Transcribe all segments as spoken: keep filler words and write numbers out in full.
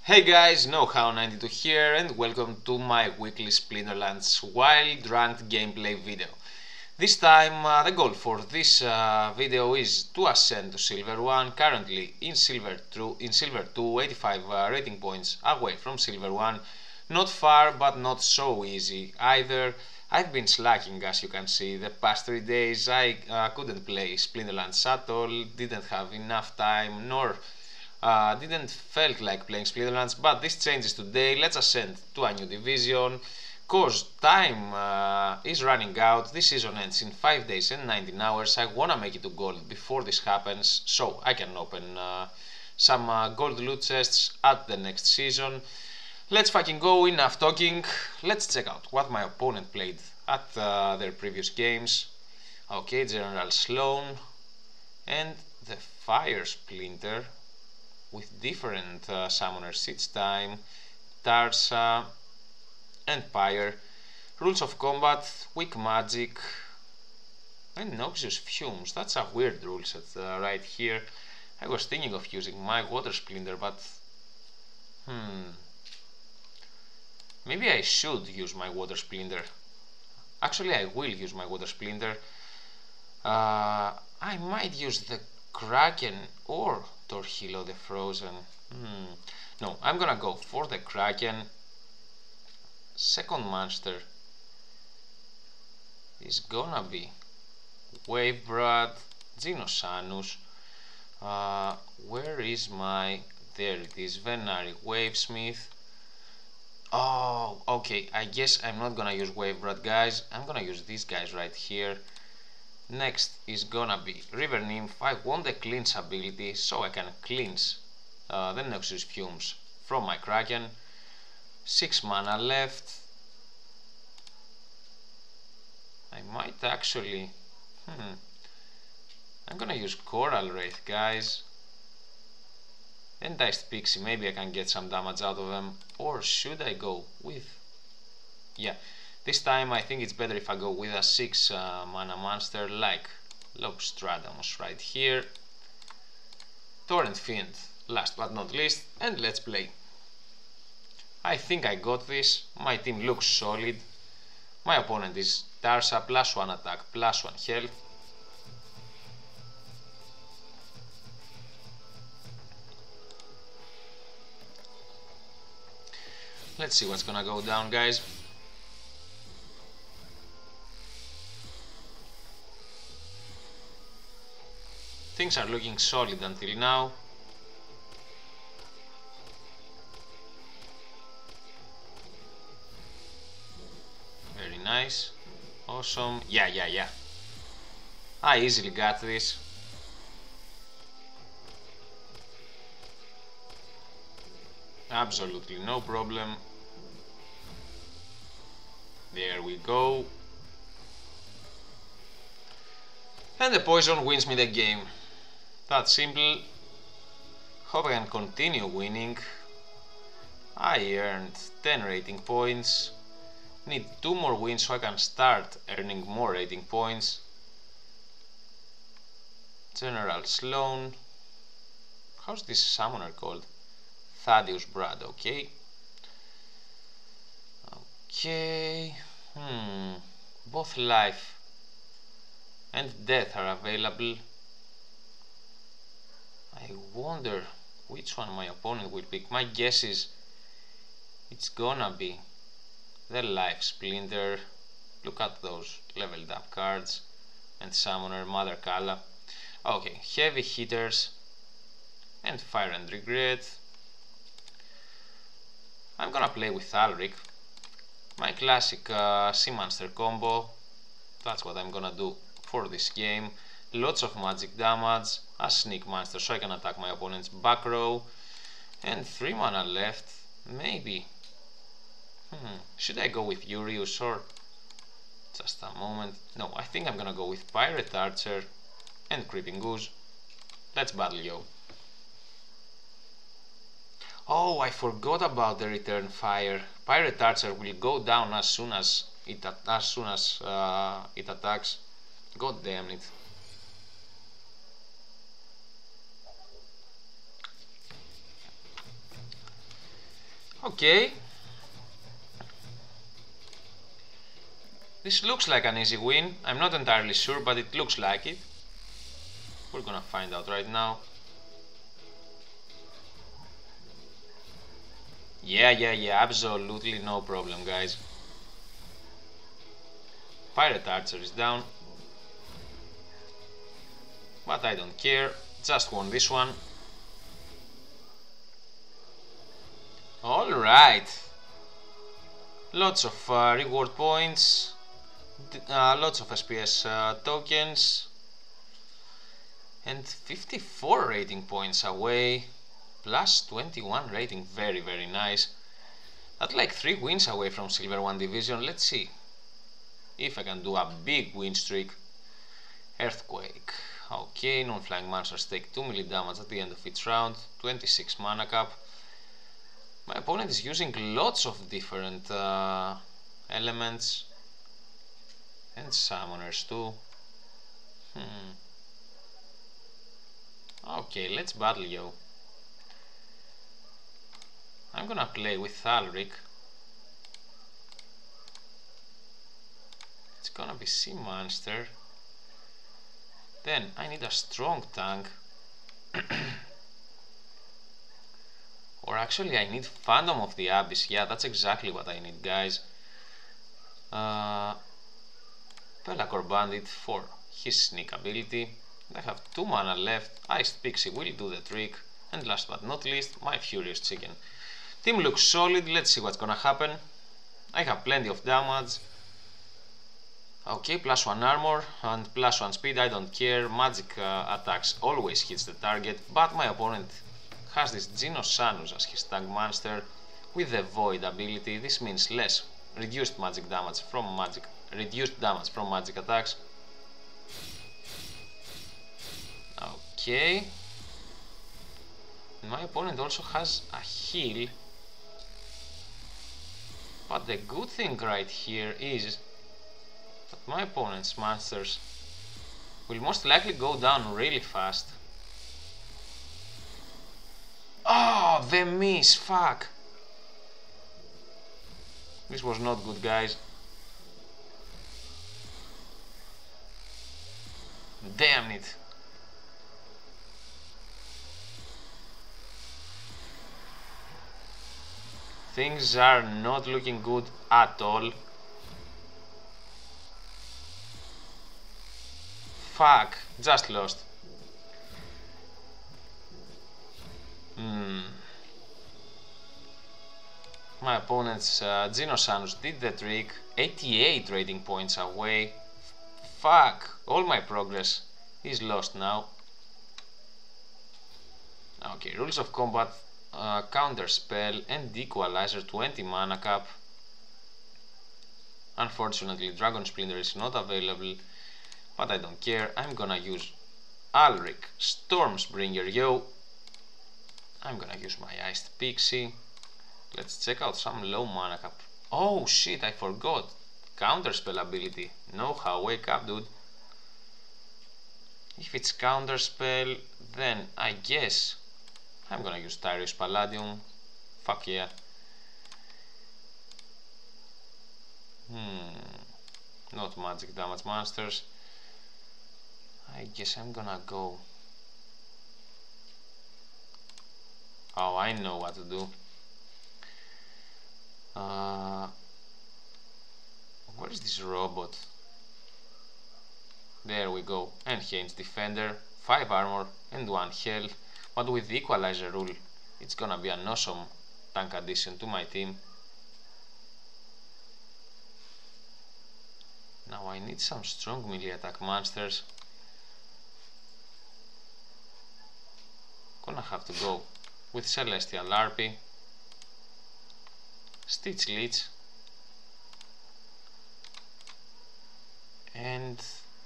Hey guys, KnowHow ninety-two here and welcome to my weekly Splinterlands wild ranked gameplay video. This time uh, the goal for this uh, video is to ascend to Silver one, currently in Silver two, in Silver two, eighty-five uh, rating points away from Silver one. Not far but not so easy either. I've been slacking, as you can see. The past three days I uh, couldn't play Splinterlands at all, didn't have enough time nor Uh, didn't felt like playing Splinterlands, but this changes today. Let's ascend to a new division, cause time uh, is running out. This season ends in five days and nineteen hours. I wanna make it to gold before this happens, so I can open uh, some uh, gold loot chests at the next season. Let's fucking go, enough talking. Let's check out what my opponent played at uh, their previous games. Okay, General Sloan and the Fire Splinter with different uh, summoners each time, Tarsa, Empire, rules of combat, weak magic, and noxious fumes. That's a weird rule set uh, right here. I was thinking of using my water splinter, but hmm, maybe I should use my water splinter. Actually, I will use my water splinter. Uh, I might use the Kraken or Torhilo the Frozen. Hmm. No, I'm gonna go for the Kraken. Second monster is gonna be Wavebrad, Genosanus. Uh, where is my... There it is, Venari, Wavesmith. Oh, okay, I guess I'm not gonna use Wavebrad, guys. I'm gonna use these guys right here. Next is gonna be River Nymph. I want the cleanse ability so I can cleanse uh, the noxious fumes from my Kraken. Six mana left. I might actually... Hmm, I'm gonna use Coral Wraith, guys. And Diced Pixie, maybe I can get some damage out of them. Or should I go with... Yeah. This time I think it's better if I go with a six uh, mana monster like Lobstradamus right here. Torrent Fiend last but not least, and let's play. I think I got this. My team looks solid. My opponent is Tarsa, plus one attack, plus one health. Let's see what's gonna go down, guys. Things are looking solid until now. Very nice. Awesome. Yeah, yeah, yeah. I easily got this. Absolutely no problem. There we go. And the poison wins me the game. That's simple. Hope I can continue winning. I earned ten rating points. Need two more wins so I can start earning more rating points. General Sloan. How's this summoner called? Thaddeus Brad, okay. Okay. Hmm. Both life and death are available. I wonder which one my opponent will pick. My guess is it's gonna be the Life Splinter. Look at those leveled up cards. And Summoner, Mother Kala. Okay, heavy hitters and Fire and Regret. I'm gonna play with Alric. My classic uh, Sea Monster combo. That's what I'm gonna do for this game. Lots of magic damage, a sneak monster so I can attack my opponent's back row, and three mana left. Maybe. Hmm. Should I go with Urius or... Just a moment. No, I think I'm gonna go with Pirate Archer and Creeping Goose. Let's battle, yo. Oh, I forgot about the Return Fire. Pirate Archer will go down as soon as it as soon as uh, it attacks. God damn it. Okay. This looks like an easy win. I'm not entirely sure, but it looks like it. We're gonna find out right now. Yeah, yeah, yeah, absolutely no problem, guys. Pirate Archer is down. But I don't care. Just won this one. Alright. Lots of uh, reward points. Uh, lots of S P S uh, tokens. And fifty-four rating points away. Plus twenty-one rating. Very, very nice. That's like three wins away from Silver one Division. Let's see if I can do a big win streak. Earthquake. Okay, non-flying monsters take two melee damage at the end of each round. twenty-six mana cap. My opponent is using lots of different uh, elements. And summoners too. Hmm. Okay, let's battle, yo. I'm gonna play with Thalric. It's gonna be Sea Monster. Then I need a strong tank. Or actually I need Phantom of the Abyss. Yeah, that's exactly what I need, guys. Uh, Pelacor Bandit for his sneak ability. I have two mana left. Iced Pixie will do the trick. And last but not least, my Furious Chicken. Team looks solid. Let's see what's gonna happen. I have plenty of damage. Okay, plus one armor and plus one speed, I don't care. Magic uh, attacks always hits the target, but my opponent has this Genosanus as his tank monster with the Void ability. This means less reduced magic damage from magic reduced damage from magic attacks. Okay. My opponent also has a heal. But the good thing right here is that my opponent's monsters will most likely go down really fast. Oh, the miss, fuck! This was not good, guys. Damn it. Things are not looking good at all. Fuck, just lost. Hmm. My opponent's uh, Genosanus did the trick. eighty-eight rating points away. Fuck, all my progress is lost now. Okay, rules of combat, uh, counter spell and equalizer, twenty mana cap. Unfortunately, Dragon Splinter is not available, but I don't care. I'm gonna use Alric Stormsbringer, yo. I'm gonna use my Iced Pixie. Let's check out some low mana cap. Oh shit, I forgot. Counterspell ability. No how, wake up, dude. If it's counterspell, then I guess I'm gonna use Tyrius Palladium. Fuck yeah. Hmm. Not magic damage monsters. I guess I'm gonna go. Oh, I know what to do. Uh, where is this robot? There we go. Enhanced Defender, five armor and one health. But with the equalizer rule, it's gonna be an awesome tank addition to my team. Now I need some strong melee attack monsters. Gonna have to go with Celestial Harpy, Stitch Leech, and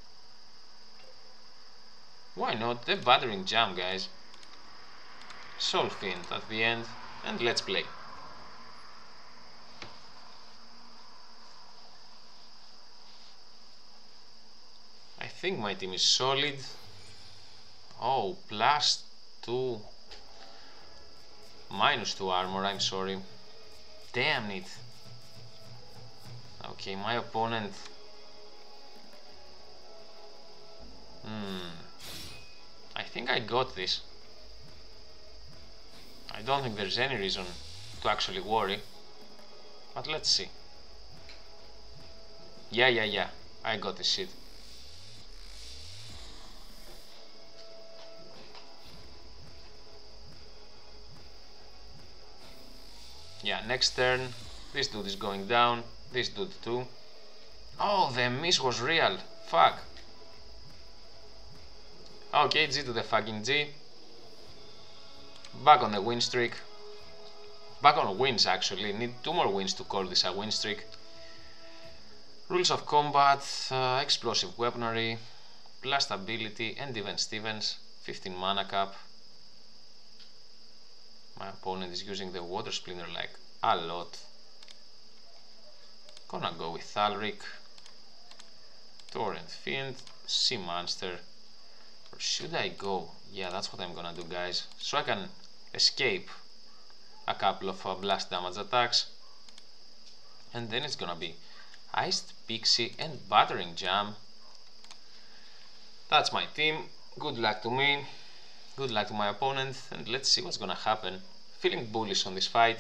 why not the Battering Jam, guys. Soul Fiend at the end, and let's play. I think my team is solid. Oh, plus two. Minus two armor, I'm sorry. Damn it. Okay, my opponent. Hmm. I think I got this. I don't think there's any reason to actually worry. But let's see. Yeah, yeah, yeah. I got this shit. Yeah, next turn. This dude is going down. This dude too. Oh, the miss was real. Fuck. Okay, G to the fucking G. Back on the win streak. Back on wins actually. Need two more wins to call this a win streak. Rules of combat, uh, explosive weaponry, blast ability and even Stevens. fifteen mana cap. My opponent is using the water splinter like a lot. Gonna go with Thalric, Torrent Fiend, Sea Monster. Or should I go? Yeah, that's what I'm gonna do, guys. So I can escape a couple of uh, blast damage attacks. And then it's gonna be Iced Pixie and Battering Jam. That's my team. Good luck to me. Good luck to my opponent. And let's see what's gonna happen. Feeling bullish on this fight.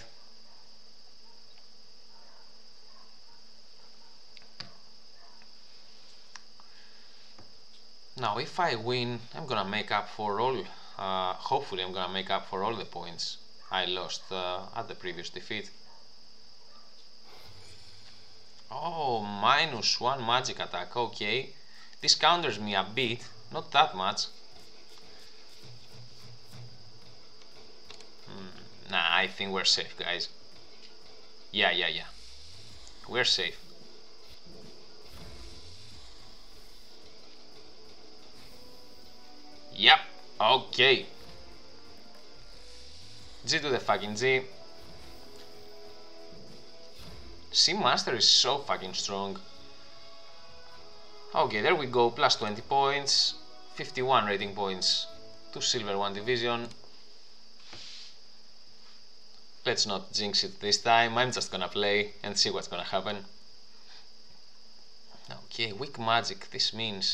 Now if I win, I'm gonna make up for all, uh, hopefully I'm gonna make up for all the points I lost uh, at the previous defeat. Oh, minus one magic attack, okay. This counters me a bit, not that much. Hmm, nah, I think we're safe, guys. Yeah, yeah, yeah. We're safe. Yep, okay. G to the fucking G. Sea Master is so fucking strong. Okay, there we go, plus twenty points, fifty-one rating points, two silver, one division. Let's not jinx it this time, I'm just gonna play and see what's gonna happen. Okay, weak magic, this means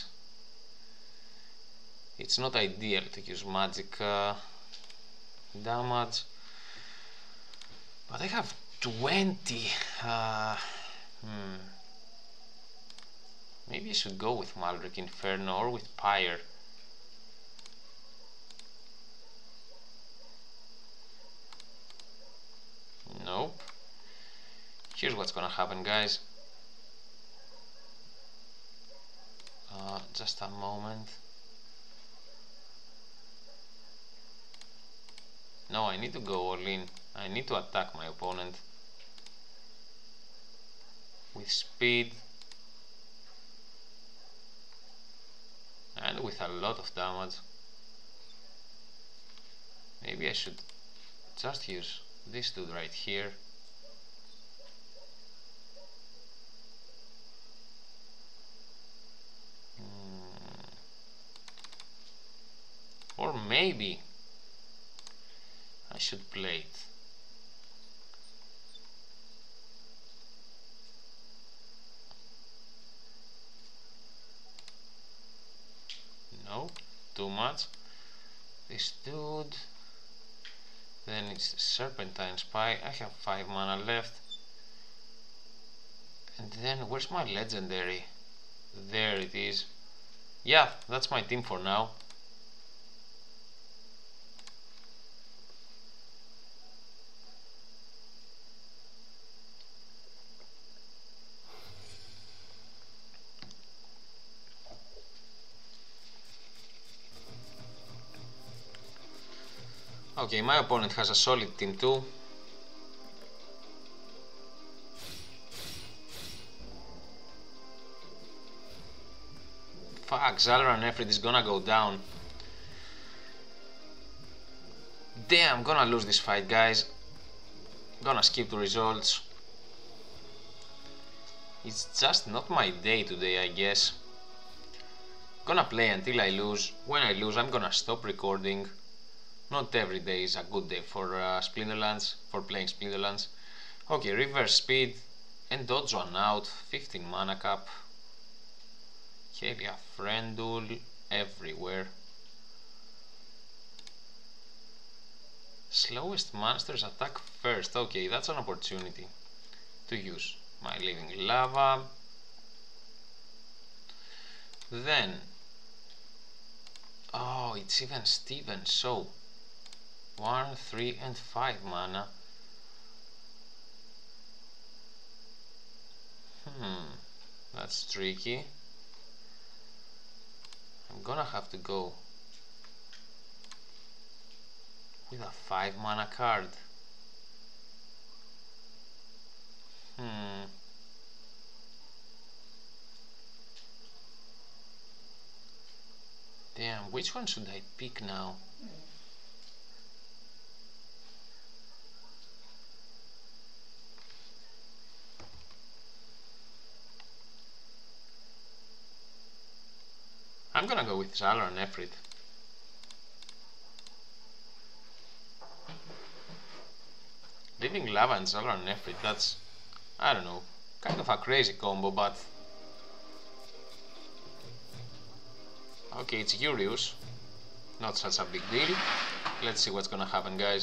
it's not ideal to use magic uh, damage, but I have twenty. Uh, hmm. Maybe I should go with Maldrick Inferno or with Pyre. Nope. Here's what's gonna happen, guys. Uh, just a moment. No, I need to go all in. I need to attack my opponent with speed and with a lot of damage. Maybe I should just use this dude right here. Hmm. Or maybe I should play it. No, too much. This dude. Then it's the Serpentine Spy. I have five mana left. And then where's my legendary? There it is. Yeah, that's my team for now. Okay, my opponent has a solid team too. Fuck, Zalaran Efrit is gonna go down. Damn, I'm gonna lose this fight, guys. Gonna skip the results. It's just not my day today, I guess. Gonna play until I lose. When I lose, I'm gonna stop recording. Not every day is a good day for uh, Splinterlands, for playing Splinterlands. Okay, reverse speed and dodge one out, fifteen mana cap. Helia Friendul everywhere. Slowest monsters attack first. Okay, that's an opportunity to use my living lava. Then, oh, it's even Steven. So, one, three, and five mana. Hmm, that's tricky. I'm gonna have to go with a five mana card. Hmm. Damn, which one should I pick now? I'm gonna go with Zalor and Efrit. Living Lava and Zalor and Efrit, that's, I don't know, kind of a crazy combo, but okay, it's Urius, not such a big deal. Let's see what's gonna happen, guys.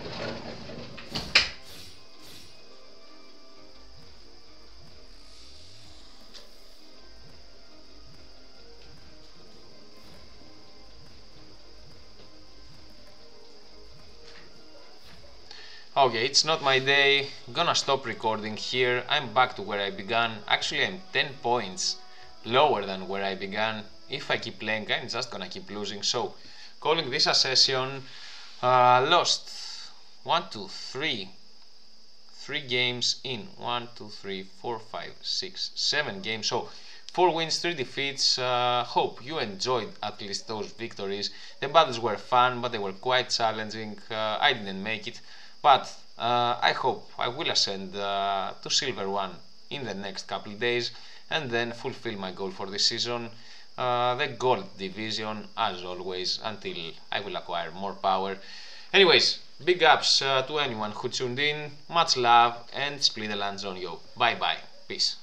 Okay, it's not my day, gonna stop recording here. I'm back to where I began. Actually, I'm ten points lower than where I began. If I keep playing, I'm just gonna keep losing. So, calling this a session. Uh, lost one, two, three, three games in one, two, three, four, five, six, seven games. So, four wins, three defeats. Uh, hope you enjoyed at least those victories. The battles were fun, but they were quite challenging. Uh, I didn't make it. But uh, I hope I will ascend uh, to Silver one in the next couple of days and then fulfill my goal for this season, uh, the Gold Division, as always, until I will acquire more power. Anyways, big ups uh, to anyone who tuned in, much love, and Splinterlands on yo. Bye bye, peace.